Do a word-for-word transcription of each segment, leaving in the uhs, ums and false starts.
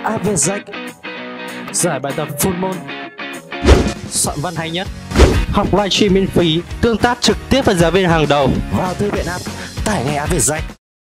a vê rách, giải bài tập full môn, soạn văn hay nhất, học livestream miễn phí, tương tác trực tiếp với giáo viên hàng đầu. Vào thư viện app, tải ngay a vê rách.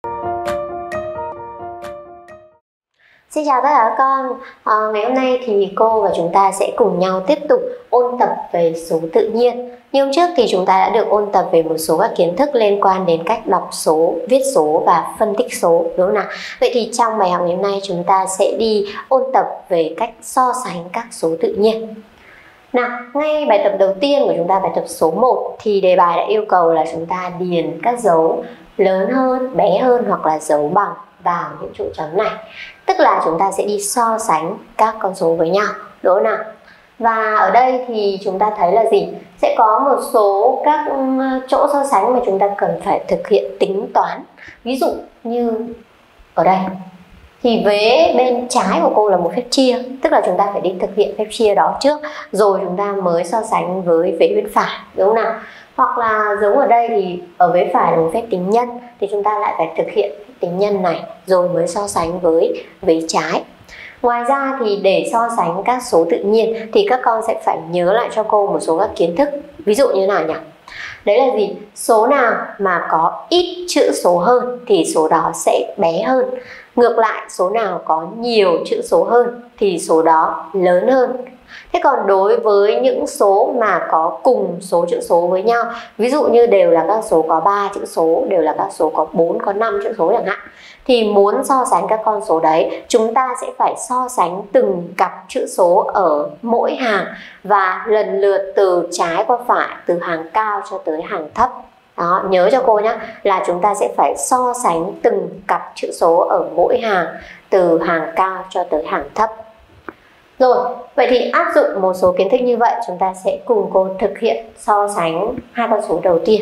Xin chào tất cả các con. à, Ngày hôm nay thì cô và chúng ta sẽ cùng nhau tiếp tục ôn tập về số tự nhiên. Như hôm trước thì chúng ta đã được ôn tập về một số các kiến thức liên quan đến cách đọc số, viết số và phân tích số, đúng không nào? Vậy thì trong bài học ngày hôm nay chúng ta sẽ đi ôn tập về cách so sánh các số tự nhiên. Nào, ngay bài tập đầu tiên của chúng ta, bài tập số một, thì đề bài đã yêu cầu là chúng ta điền các dấu lớn hơn, bé hơn hoặc là dấu bằng vào những chỗ trống này. Tức là chúng ta sẽ đi so sánh các con số với nhau, đúng không nào? Và ở đây thì chúng ta thấy là gì? Sẽ có một số các chỗ so sánh mà chúng ta cần phải thực hiện tính toán. Ví dụ như ở đây thì vế bên trái của cô là một phép chia, tức là chúng ta phải đi thực hiện phép chia đó trước, rồi chúng ta mới so sánh với vế bên phải, đúng không nào? Hoặc là giống ở đây thì ở vế phải là một phép tính nhân, thì chúng ta lại phải thực hiện phép tính nhân này rồi mới so sánh với vế trái. Ngoài ra thì để so sánh các số tự nhiên thì các con sẽ phải nhớ lại cho cô một số các kiến thức. Ví dụ như nào nhỉ? Đấy là gì? Số nào mà có ít chữ số hơn thì số đó sẽ bé hơn. Ngược lại, số nào có nhiều chữ số hơn thì số đó lớn hơn. Thế còn đối với những số mà có cùng số chữ số với nhau, ví dụ như đều là các số có ba chữ số, đều là các số có bốn, có năm chữ số chẳng hạn, thì muốn so sánh các con số đấy, chúng ta sẽ phải so sánh từng cặp chữ số ở mỗi hàng và lần lượt từ trái qua phải, từ hàng cao cho tới hàng thấp. Đó, nhớ cho cô nhé, là chúng ta sẽ phải so sánh từng cặp chữ số ở mỗi hàng, từ hàng cao cho tới hàng thấp. Rồi, vậy thì áp dụng một số kiến thức như vậy, chúng ta sẽ cùng cô thực hiện so sánh hai con số đầu tiên.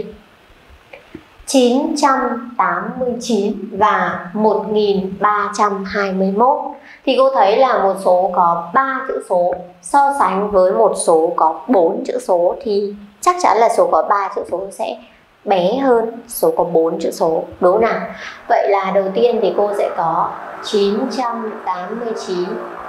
chín trăm tám mươi chín và một nghìn ba trăm hai mươi mốt. Thì cô thấy là một số có ba chữ số so sánh với một số có bốn chữ số thì chắc chắn là số có ba chữ số sẽ bé hơn số có bốn chữ số, đúng không nào? Vậy là đầu tiên thì cô sẽ có chín trăm tám mươi chín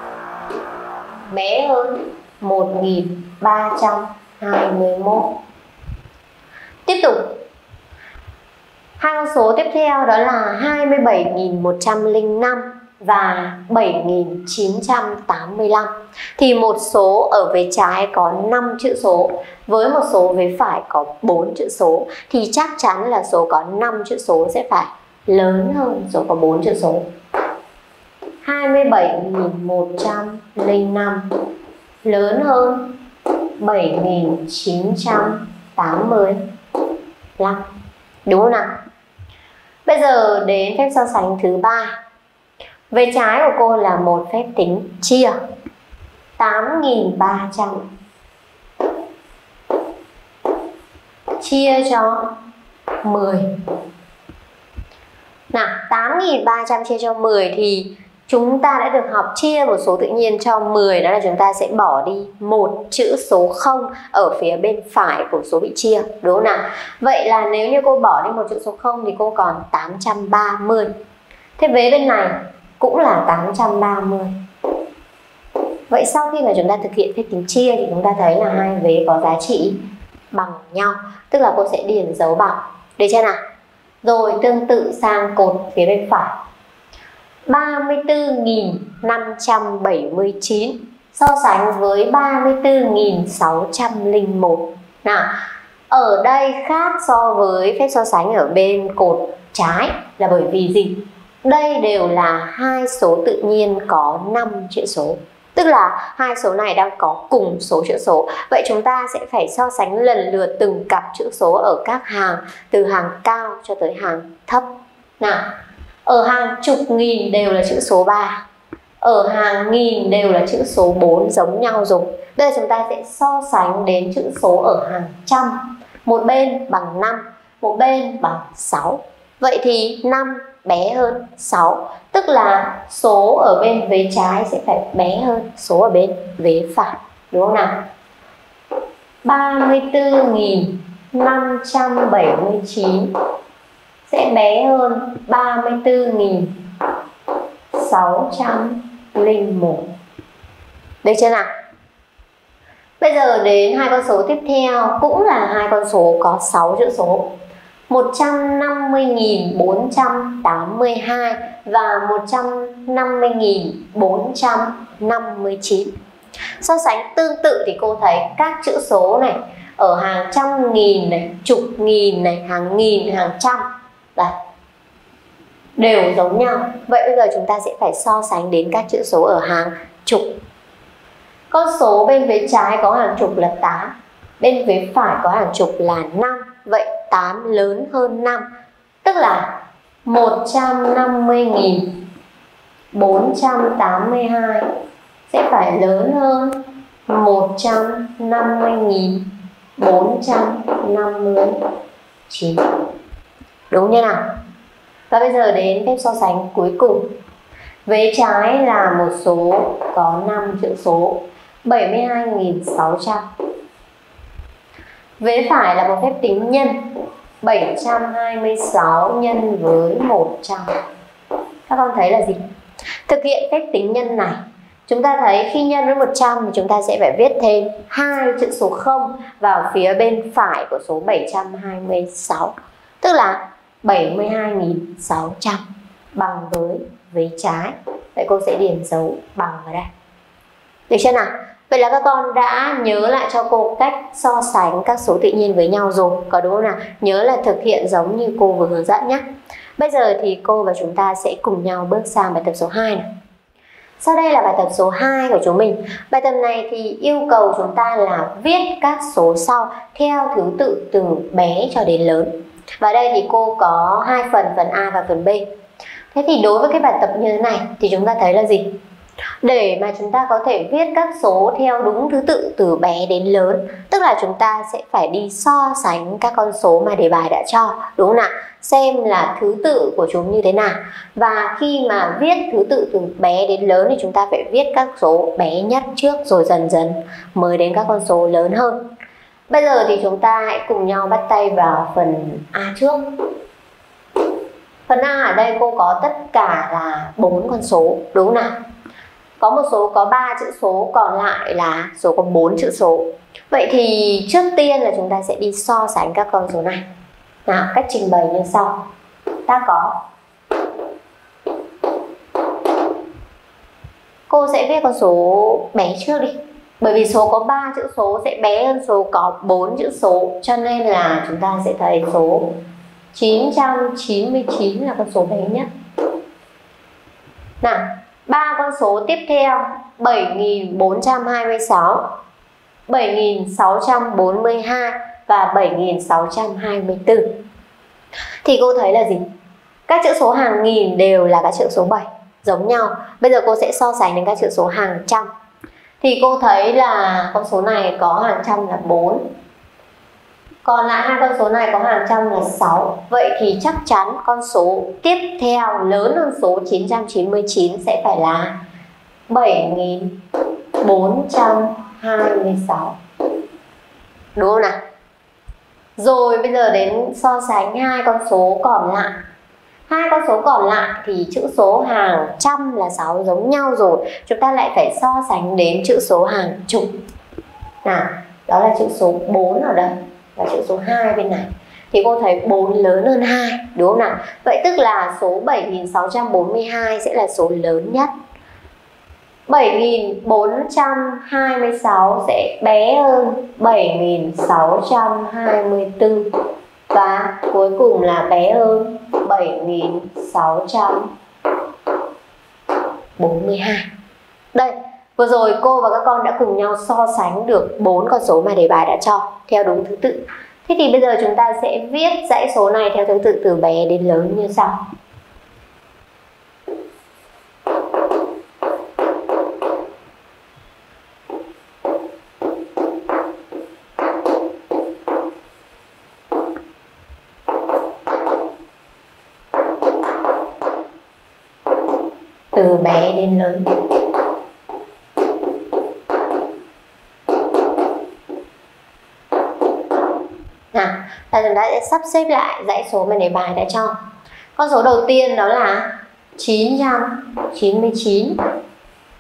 bé hơn một nghìn ba trăm hai mươi mốt. Tiếp tục, hai con số tiếp theo đó là hai mươi bảy nghìn một trăm lẻ năm và bảy nghìn chín trăm tám mươi lăm. Thì một số ở vế trái có năm chữ số với một số vế phải có bốn chữ số thì chắc chắn là số có năm chữ số sẽ phải lớn hơn số có bốn chữ số. hai mươi bảy nghìn một trăm lẻ năm lớn hơn bảy nghìn chín trăm tám mươi lăm, đúng không nào? Bây giờ đến phép so sánh thứ ba. Vế trái của cô là một phép tính chia, tám nghìn ba trăm chia cho mười. Nào, tám nghìn ba trăm chia cho mười thì chúng ta đã được học chia một số tự nhiên cho mười, đó là chúng ta sẽ bỏ đi một chữ số không ở phía bên phải của số bị chia, đúng không nào? Vậy là nếu như cô bỏ đi một chữ số không thì cô còn tám trăm ba mươi. Thế vế bên này cũng là tám trăm ba mươi. Vậy sau khi mà chúng ta thực hiện phép tính chia thì chúng ta thấy là hai vế có giá trị bằng nhau, tức là cô sẽ điền dấu bằng, được chưa nào? Rồi tương tự sang cột phía bên phải, ba mươi tư nghìn năm trăm bảy mươi chín so sánh với ba mươi tư nghìn sáu trăm lẻ một. Nào, ở đây khác so với phép so sánh ở bên cột trái là bởi vì gì? Đây đều là hai số tự nhiên có năm chữ số. Tức là hai số này đang có cùng số chữ số. Vậy chúng ta sẽ phải so sánh lần lượt từng cặp chữ số ở các hàng, từ hàng cao cho tới hàng thấp. Nào, ở hàng chục nghìn đều là chữ số ba, ở hàng nghìn đều là chữ số bốn giống nhau rồi. Bây giờ chúng ta sẽ so sánh đến chữ số ở hàng trăm. Một bên bằng năm, một bên bằng sáu. Vậy thì năm bé hơn sáu, tức là số ở bên vế trái sẽ phải bé hơn số ở bên vế phải, đúng không nào? ba mươi tư nghìn năm trăm bảy mươi chín sẽ bé hơn ba mươi tư nghìn sáu trăm linh một. Được chưa nào? Bây giờ đến hai con số tiếp theo, cũng là hai con số có sáu chữ số. một trăm năm mươi nghìn bốn trăm tám mươi hai và một trăm năm mươi nghìn bốn trăm năm mươi chín. So sánh tương tự thì cô thấy các chữ số này ở hàng trăm nghìn này, chục nghìn này, hàng nghìn, hàng trăm đây, đều giống nhau. Vậy bây giờ chúng ta sẽ phải so sánh đến các chữ số ở hàng chục. Con số bên phía trái có hàng chục là tám, bên phía phải có hàng chục là năm. Vậy tám lớn hơn năm, tức là một trăm năm mươi nghìn bốn trăm tám mươi hai sẽ phải lớn hơn một trăm năm mươi nghìn bốn trăm năm mươi chín. Đúng như nào? Và bây giờ đến phép so sánh cuối cùng. Vế trái là một số có năm chữ số, bảy mươi hai nghìn sáu trăm. Vế phải là một phép tính nhân, bảy trăm hai mươi sáu nhân với một trăm. Các con thấy là gì? Thực hiện phép tính nhân này, chúng ta thấy khi nhân với một trăm thì chúng ta sẽ phải viết thêm hai chữ số không vào phía bên phải của số bảy trăm hai mươi sáu. Tức là bảy mươi hai nghìn sáu trăm bằng với vế trái. Vậy cô sẽ điền dấu bằng vào đây. Được chưa nào? Vậy là các con đã nhớ lại cho cô cách so sánh các số tự nhiên với nhau rồi, có đúng không nào? Nhớ là thực hiện giống như cô vừa hướng dẫn nhé. Bây giờ thì cô và chúng ta sẽ cùng nhau bước sang bài tập số hai này. Sau đây là bài tập số hai của chúng mình. Bài tập này thì yêu cầu chúng ta là viết các số sau theo thứ tự từ bé cho đến lớn. Và đây thì cô có hai phần, phần A và phần B. Thế thì đối với cái bài tập như thế này thì chúng ta thấy là gì? Để mà chúng ta có thể viết các số theo đúng thứ tự từ bé đến lớn, tức là chúng ta sẽ phải đi so sánh các con số mà đề bài đã cho, đúng không nào? Xem là thứ tự của chúng như thế nào. Và khi mà viết thứ tự từ bé đến lớn thì chúng ta phải viết các số bé nhất trước, rồi dần dần mới đến các con số lớn hơn. Bây giờ thì chúng ta hãy cùng nhau bắt tay vào phần A trước. Phần A ở đây cô có tất cả là bốn con số, đúng không nào? Có một số có ba chữ số, còn lại là số có bốn chữ số. Vậy thì trước tiên là chúng ta sẽ đi so sánh các con số này. Nào, cách trình bày như sau. Ta có, cô sẽ viết con số bé trước đi. Bởi vì số có ba chữ số sẽ bé hơn số có bốn chữ số, cho nên là chúng ta sẽ thấy số chín trăm chín mươi chín là con số bé nhất. Nào, ba con số tiếp theo, bảy nghìn bốn trăm hai mươi sáu, bảy nghìn sáu trăm bốn mươi hai và bảy nghìn sáu trăm hai mươi tư. Thì cô thấy là gì? Các chữ số hàng nghìn đều là các chữ số bảy, giống nhau. Bây giờ cô sẽ so sánh đến các chữ số hàng trăm. Thì cô thấy là con số này có hàng trăm là bốn, còn lại hai con số này có hàng trăm là sáu. Vậy thì chắc chắn con số tiếp theo lớn hơn số chín trăm chín mươi chín sẽ phải là bảy nghìn bốn trăm hai mươi sáu. Đúng không nào? Rồi bây giờ đến so sánh hai con số còn lại. Hai con số còn lại thì chữ số hàng trăm là sáu giống nhau rồi. Chúng ta lại phải so sánh đến chữ số hàng chục. Nào, đó là chữ số bốn ở đây và chữ số hai bên này. Thì cô thấy bốn lớn hơn hai, đúng không nào? Vậy tức là số bảy nghìn sáu trăm bốn mươi hai sẽ là số lớn nhất. bảy nghìn bốn trăm hai mươi sáu sẽ bé hơn bảy nghìn sáu trăm hai mươi tư. Và cuối cùng là bé hơn bảy nghìn sáu trăm bốn mươi hai. Đây, vừa rồi cô và các con đã cùng nhau so sánh được bốn con số mà đề bài đã cho theo đúng thứ tự. Thế thì bây giờ chúng ta sẽ viết dãy số này theo thứ tự từ bé đến lớn như sau. Từ bé đến lớn. Nào, và chúng ta sẽ sắp xếp lại dãy số mà đề bài đã cho. Con số đầu tiên đó là chín trăm chín mươi chín.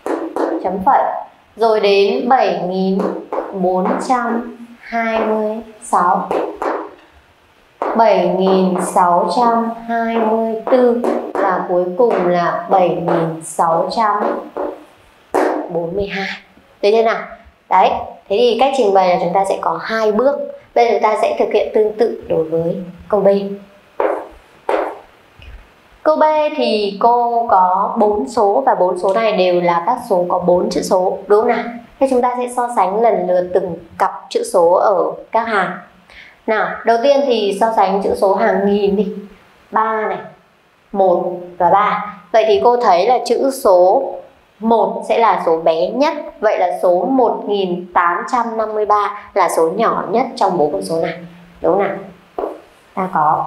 chấm phẩy, rồi đến bảy nghìn bốn trăm hai mươi sáu, bảy nghìn sáu trăm hai mươi tư và cuối cùng là bảy nghìn sáu trăm bốn mươi hai. Được chưa nào? Đấy, thế thì cách trình bày là chúng ta sẽ có hai bước. Bây giờ chúng ta sẽ thực hiện tương tự đối với câu B. Câu B thì cô có bốn số và bốn số này đều là các số có bốn chữ số, đúng không nào? Thế chúng ta sẽ so sánh lần lượt từng cặp chữ số ở các hàng. Nào, đầu tiên thì so sánh chữ số hàng nghìn đi. ba này, một và ba. Vậy thì cô thấy là chữ số một sẽ là số bé nhất. Vậy là số một nghìn tám trăm năm mươi ba là số nhỏ nhất trong bốn con số này. Đúng không nào? Ta có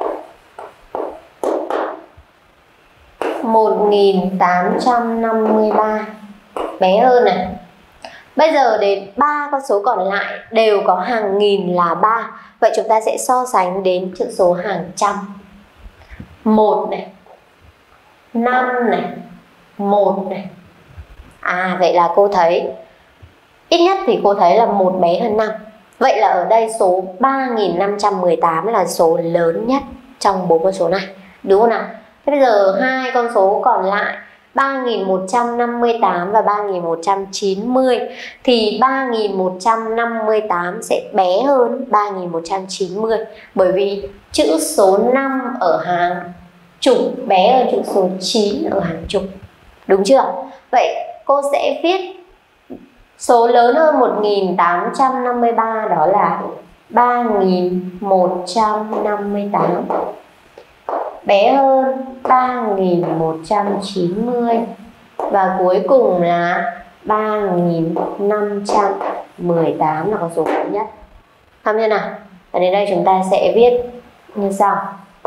một nghìn tám trăm năm mươi ba bé hơn này. Bây giờ đến ba con số còn lại đều có hàng nghìn là ba. Vậy chúng ta sẽ so sánh đến chữ số hàng trăm. một này, năm này, một này. À, vậy là cô thấy ít nhất thì cô thấy là một bé hơn năm. Vậy là ở đây số ba nghìn năm trăm mười tám là số lớn nhất trong bốn con số này. Đúng không nào? Thế bây giờ hai con số còn lại ba nghìn một trăm năm mươi tám và ba nghìn một trăm chín mươi thì ba nghìn một trăm năm mươi tám sẽ bé hơn ba nghìn một trăm chín mươi, bởi vì chữ số năm ở hàng chục bé hơn chữ số chín ở hàng chục. Đúng chưa? Vậy cô sẽ viết số lớn hơn một nghìn tám trăm năm mươi ba đó là ba nghìn một trăm năm mươi tám, bé hơn ba nghìn một trăm chín mươi và cuối cùng là ba nghìn năm trăm mười tám là con số lớn nhất. Tham như nào? Và đến đây chúng ta sẽ viết như sau.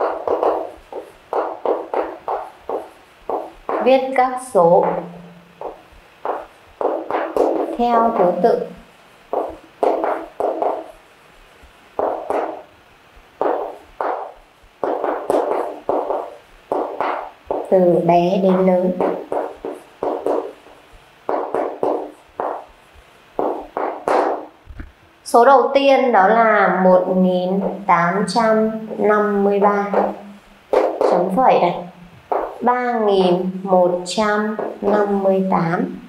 Viết các số theo thứ tự từ bé đến lớn. Số đầu tiên đó là một nghìn tám trăm năm mươi ba chấm phẩy này, ba nghìn một trăm năm mươi tám,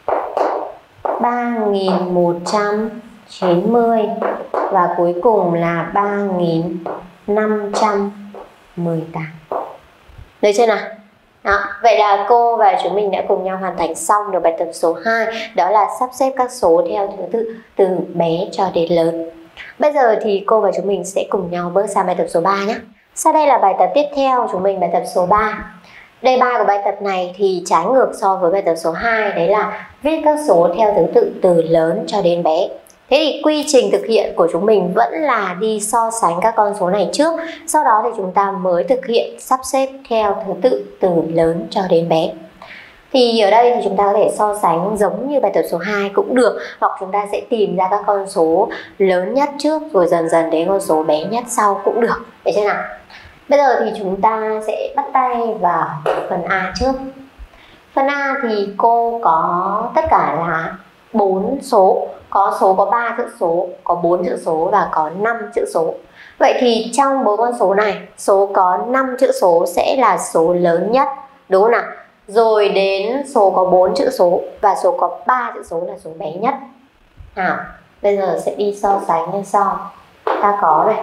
ba nghìn một trăm chín mươi và cuối cùng là ba nghìn năm trăm mười tám. Được chưa nào? Đó, vậy là cô và chúng mình đã cùng nhau hoàn thành xong được bài tập số hai, đó là sắp xếp các số theo thứ tự từ bé cho đến lớn. Bây giờ thì cô và chúng mình sẽ cùng nhau bước sang bài tập số ba nhé. Sau đây là bài tập tiếp theo của chúng mình, bài tập số ba. Đề bài của bài tập này thì trái ngược so với bài tập số hai, đấy là viết các số theo thứ tự từ lớn cho đến bé. Thế thì quy trình thực hiện của chúng mình vẫn là đi so sánh các con số này trước, sau đó thì chúng ta mới thực hiện sắp xếp theo thứ tự từ lớn cho đến bé. Thì ở đây thì chúng ta có thể so sánh giống như bài tập số hai cũng được, hoặc chúng ta sẽ tìm ra các con số lớn nhất trước rồi dần dần đến con số bé nhất sau cũng được. Để xem nào. Bây giờ thì chúng ta sẽ bắt tay vào phần A trước. Phần A thì cô có tất cả là bốn số, có số có ba chữ số, có bốn chữ số và có năm chữ số. Vậy thì trong bốn con số này, số có năm chữ số sẽ là số lớn nhất, đúng không nào? Rồi đến số có bốn chữ số và số có ba chữ số là số bé nhất. Nào, bây giờ sẽ đi so sánh như sau. Ta có này.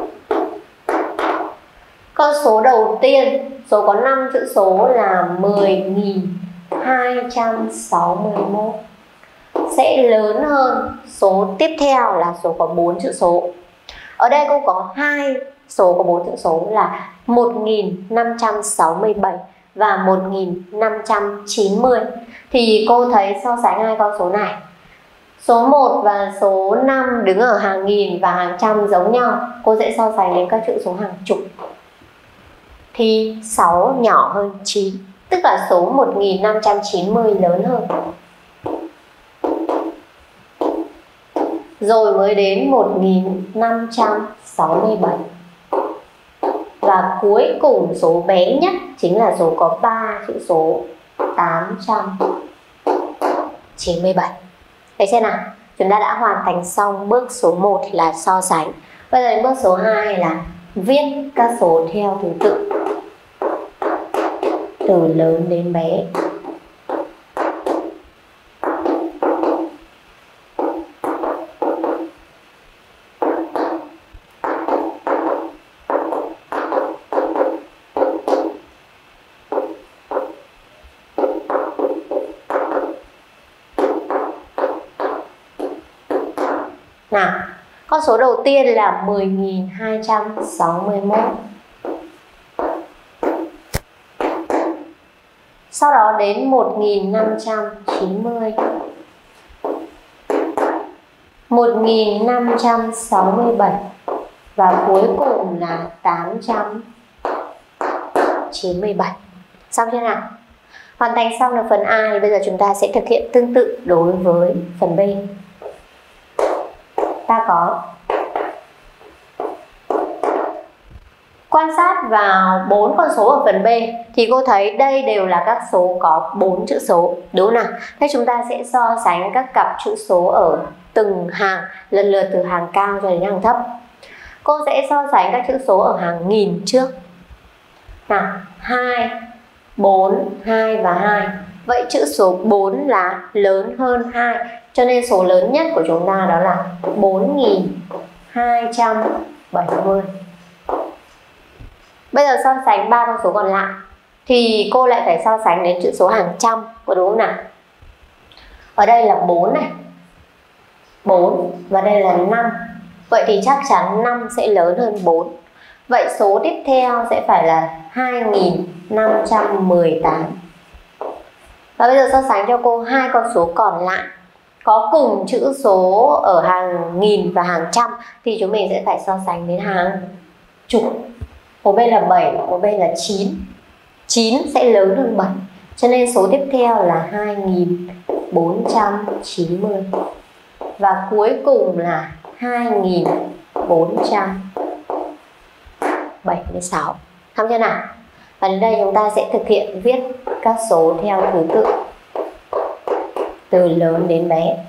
Con số đầu tiên, số có năm chữ số là mười nghìn hai trăm sáu mươi mốt sẽ lớn hơn số tiếp theo là số có bốn chữ số. Ở đây cô có hai số có bốn chữ số là một nghìn năm trăm sáu mươi bảy và một nghìn năm trăm chín mươi. Thì cô thấy so sánh hai con số này, số một và số năm đứng ở hàng nghìn và hàng trăm giống nhau, cô sẽ so sánh đến các chữ số hàng chục. Thì sáu nhỏ hơn chín, tức là số một nghìn năm trăm chín mươi lớn hơn. Rồi mới đến một nghìn năm trăm sáu mươi bảy. Và cuối cùng số bé nhất chính là số có ba chữ số tám trăm chín mươi bảy. Đấy xem nào, chúng ta đã hoàn thành xong bước số một là so sánh. Bây giờ đến bước số hai là viết các số theo thứ tự từ lớn đến bé. Nào, con số đầu tiên là mười nghìn hai trăm sáu mươi mốt. Sau đó đến một nghìn năm trăm chín mươi, một nghìn năm trăm sáu mươi bảy và cuối cùng là tám trăm chín mươi bảy. Xong chưa nào? Hoàn thành xong được phần A thì bây giờ chúng ta sẽ thực hiện tương tự đối với phần B. Ta có quan sát vào bốn con số ở phần B thì cô thấy đây đều là các số có bốn chữ số, đúng không nào? Thế chúng ta sẽ so sánh các cặp chữ số ở từng hàng, lần lượt từ hàng cao cho đến hàng thấp. Cô sẽ so sánh các chữ số ở hàng nghìn trước. Nào, hai, bốn, hai và hai. Vậy chữ số bốn là lớn hơn hai, cho nên số lớn nhất của chúng ta đó là bốn nghìn hai trăm bảy mươi. Bây giờ so sánh ba con số còn lại thì cô lại phải so sánh đến chữ số hàng trăm, có đúng không nào? Ở đây là bốn này, bốn và đây là năm. Vậy thì chắc chắn năm sẽ lớn hơn bốn. Vậy số tiếp theo sẽ phải là hai nghìn năm trăm mười tám. Và bây giờ so sánh cho cô hai con số còn lại có cùng chữ số ở hàng nghìn và hàng trăm thì chúng mình sẽ phải so sánh đến hàng chục. Một bên là bảy, một bên là chín. chín sẽ lớn hơn bảy, cho nên số tiếp theo là hai nghìn bốn trăm chín mươi. Và cuối cùng là hai nghìn bốn trăm bảy mươi sáu. Xong chưa nào? Và đến đây chúng ta sẽ thực hiện viết các số theo thứ tự từ lớn đến bé.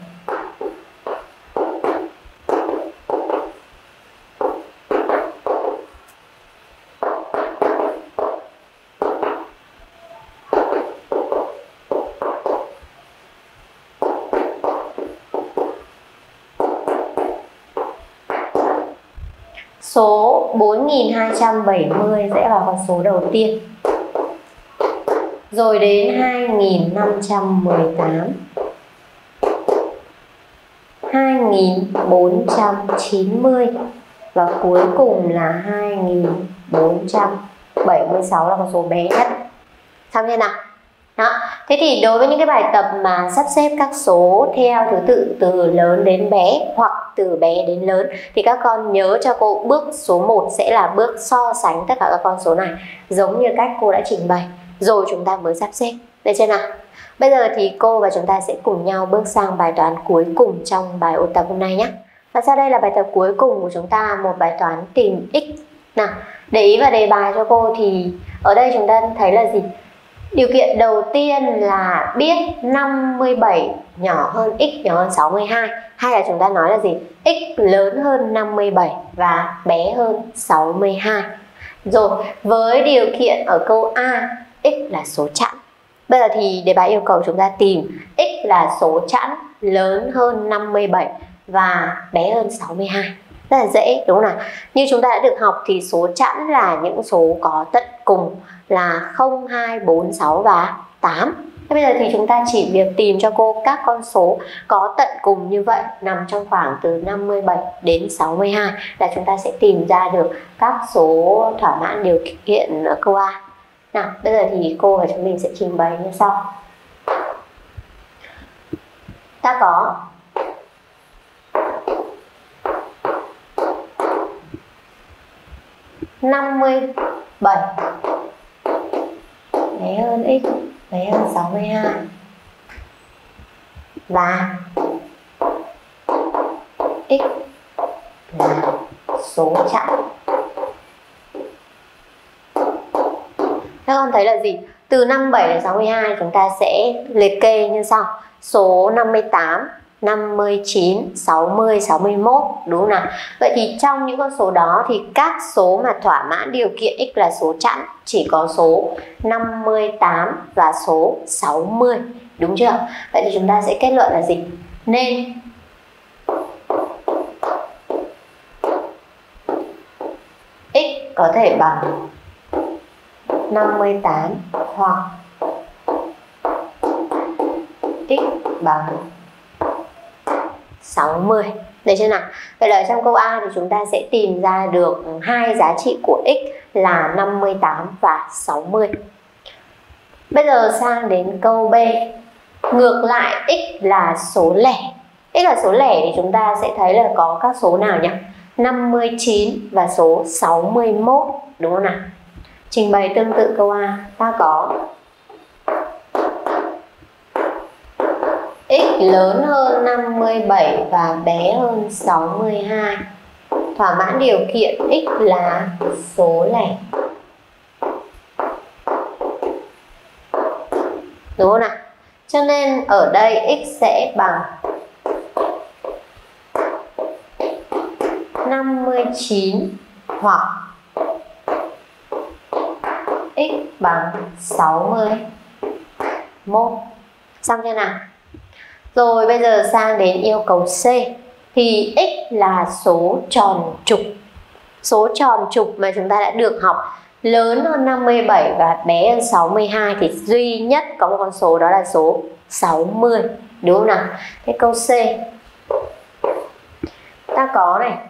Số bốn nghìn hai trăm bảy mươi sẽ là con số đầu tiên. Rồi đến hai nghìn năm trăm mười tám, hai nghìn bốn trăm chín mươi và cuối cùng là hai nghìn bốn trăm bảy mươi sáu là con số bé nhất. Xong chưa nào? Đó. Thế thì đối với những cái bài tập mà sắp xếp các số theo thứ tự từ lớn đến bé hoặc từ bé đến lớn thì các con nhớ cho cô bước số một sẽ là bước so sánh tất cả các con số này giống như cách cô đã trình bày, rồi chúng ta mới sắp xếp. Được chưa nào? Bây giờ thì cô và chúng ta sẽ cùng nhau bước sang bài toán cuối cùng trong bài ôn tập hôm nay nhé. Và sau đây là bài tập cuối cùng của chúng ta, một bài toán tìm x. Nào, để ý vào đề bài cho cô thì ở đây chúng ta thấy là gì? Điều kiện đầu tiên là biết năm mươi bảy nhỏ hơn x nhỏ hơn sáu mươi hai, hay là chúng ta nói là gì? X lớn hơn năm mươi bảy và bé hơn sáu mươi hai. Rồi, với điều kiện ở câu A, x là số chẵn. Bây giờ thì đề bài yêu cầu chúng ta tìm x là số chẵn lớn hơn năm mươi bảy và bé hơn sáu mươi hai. Rất là dễ đúng không nào? Như chúng ta đã được học thì số chẵn là những số có tận cùng là không, hai, bốn, sáu và tám. Thế bây giờ thì chúng ta chỉ việc tìm cho cô các con số có tận cùng như vậy nằm trong khoảng từ năm mươi bảy đến sáu mươi hai là chúng ta sẽ tìm ra được các số thỏa mãn điều kiện ở câu A. Nào, bây giờ thì cô và chúng mình sẽ trình bày như sau. Ta có năm mươi bảy bé hơn x bé hơn sáu mươi hai và x là số chẵn. Các con thấy là gì? Từ năm mươi bảy đến sáu mươi hai chúng ta sẽ liệt kê như sau. số năm mươi tám, năm mươi chín, sáu mươi, sáu mươi mốt, đúng không nào? Vậy thì trong những con số đó thì các số mà thỏa mãn điều kiện x là số chẵn chỉ có số năm mươi tám và số sáu mươi, đúng chưa? Vậy thì chúng ta sẽ kết luận là gì? Nên x có thể bằng năm mươi tám hoặc x bằng sáu mươi. Được chưa nào? Vậy là trong câu A thì chúng ta sẽ tìm ra được hai giá trị của x là năm mươi tám và sáu mươi. Bây giờ sang đến câu B. Ngược lại x là số lẻ. X là số lẻ thì chúng ta sẽ thấy là có các số nào nhỉ? năm mươi chín và số sáu mươi mốt, đúng không nào? Trình bày tương tự câu A, ta có x lớn hơn năm mươi bảy và bé hơn sáu mươi hai. Thỏa mãn điều kiện x là số lẻ, đúng không nào? Cho nên ở đây x sẽ bằng năm mươi chín hoặc x bằng sáu mươi mốt. Xong chưa nào? Rồi bây giờ sang đến yêu cầu C. Thì x là số tròn trục. Số tròn trục mà chúng ta đã được học lớn hơn năm mươi bảy và bé hơn sáu mươi hai thì duy nhất có một con số, đó là số sáu mươi, đúng không nào? Thế câu C ta có này,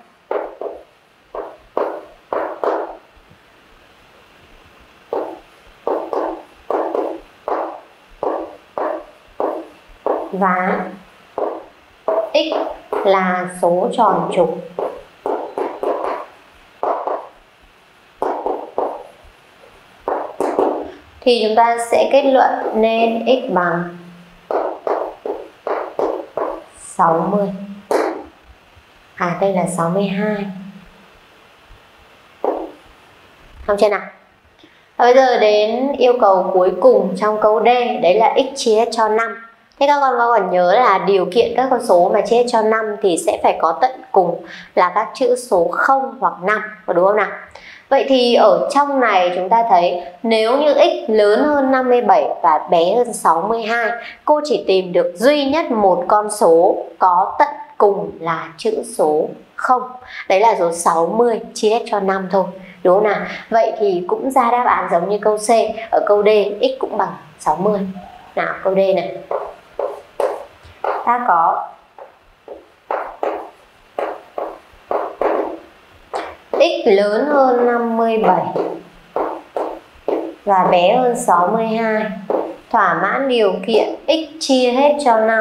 và x là số tròn trục thì chúng ta sẽ kết luận nên x bằng sáu mươi. À đây là sáu mươi hai. Không chưa nào? Và bây giờ đến yêu cầu cuối cùng trong câu D, đấy là x chia hết cho năm. Thế các con có còn nhớ là điều kiện các con số mà chia hết cho năm thì sẽ phải có tận cùng là các chữ số không hoặc năm, đúng không nào? Vậy thì ở trong này chúng ta thấy nếu như x lớn hơn năm mươi bảy và bé hơn sáu mươi hai, cô chỉ tìm được duy nhất một con số có tận cùng là chữ số không. Đấy là số sáu mươi chia hết cho năm thôi, đúng không nào? Vậy thì cũng ra đáp án giống như câu C. Ở câu D x cũng bằng sáu mươi. Nào câu D này, ta có x lớn hơn năm mươi bảy và bé hơn sáu mươi hai, thỏa mãn điều kiện x chia hết cho năm.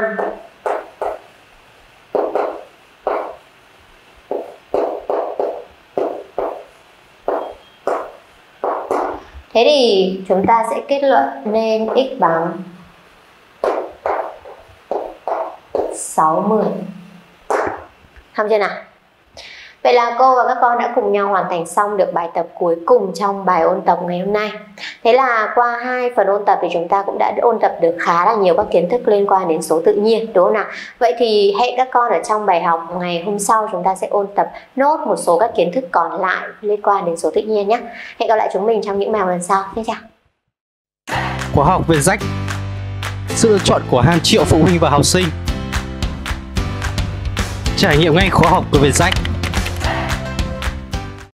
Thế thì chúng ta sẽ kết luận nên x bằng sáu mươi. Xong chưa nào? Vậy là cô và các con đã cùng nhau hoàn thành xong được bài tập cuối cùng trong bài ôn tập ngày hôm nay. Thế là qua hai phần ôn tập thì chúng ta cũng đã ôn tập được khá là nhiều các kiến thức liên quan đến số tự nhiên, đúng không nào? Vậy thì hẹn các con ở trong bài học ngày hôm sau chúng ta sẽ ôn tập nốt một số các kiến thức còn lại liên quan đến số tự nhiên nhé. Hẹn gặp lại chúng mình trong những bài học lần sau. Xin chào. Khóa học về rách, sự lựa chọn của hàng triệu phụ huynh và học sinh. Trải nghiệm ngay khóa học của Vietjet.